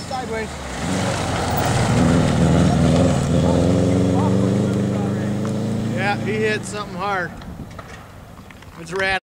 Sideways. Yeah, he hit something hard. It's a rat.